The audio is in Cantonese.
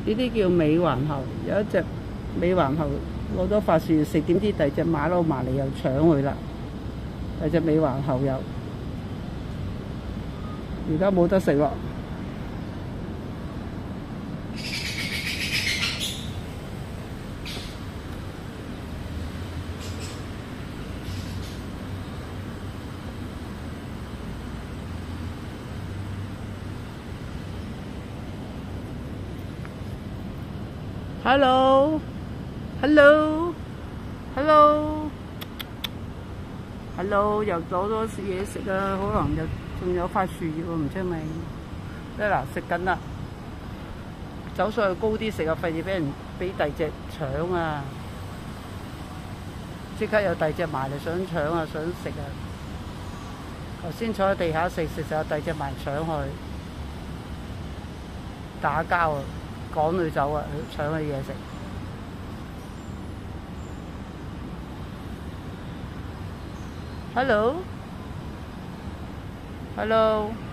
呢啲叫美環猴，有一隻美環猴攞咗發樹食，點知第二隻馬騮埋嚟又搶佢啦。第二隻美環猴又而家冇得食咯。Hello，又攞咗嘢食啊！可能又仲有塊樹葉喎，唔知係咪？嗱，食緊啦，走上去高啲食啊，費事俾第二隻搶啊！即刻有第二隻埋嚟想搶啊，想食啊！頭先坐喺地下食就有第二隻埋搶去打交啊，趕佢走啊，搶佢嘢食。Hello，